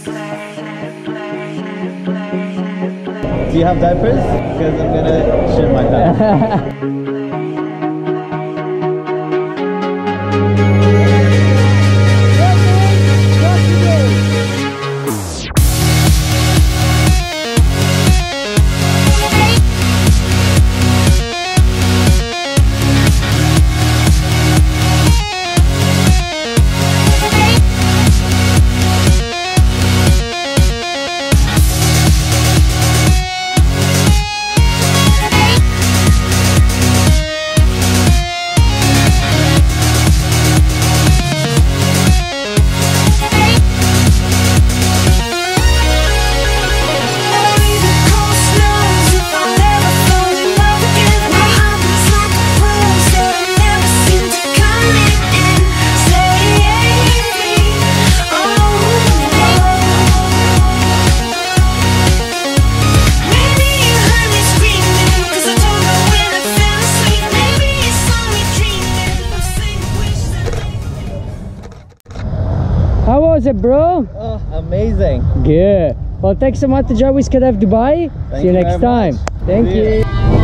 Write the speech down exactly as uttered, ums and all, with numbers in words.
Do you have diapers? Because I'm gonna shit my pants. How was it, bro? Oh, amazing. Good. Well, thanks so much to Joey SkyDive Dubai. Thank See you, you next very time. much. Thank See you. you.